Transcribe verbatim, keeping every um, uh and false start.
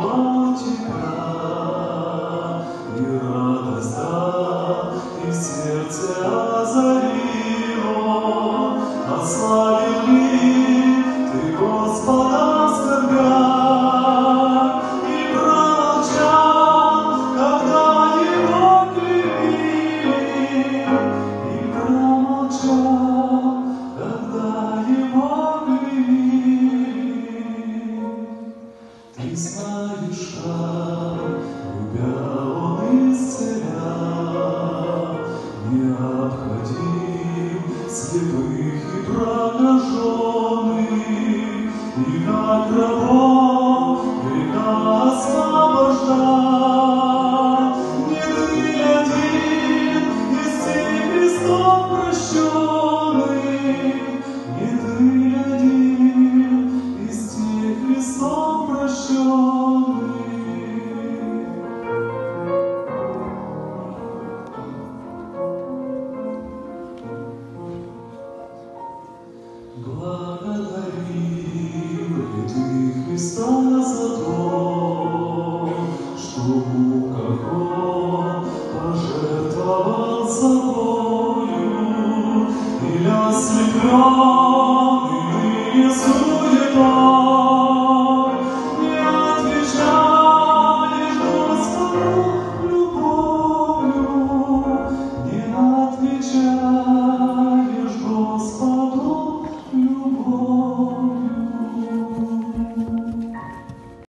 узнавал тебя, и радость, да, и сердце озарило, ославил ли ты Господа в скорбях, и промолчал, когда его клеймили, и промолчал, когда его клеймили. Ты знаешь, как, любя, он исцелял, необходим слепых и прокаженных, и как рабов греха освобождал. Не ты один из тех Христов прощенных, не ты один из тех Христов прощенных. Благодарил ли ты Христа за то, что в муках Он пожертвовал собой?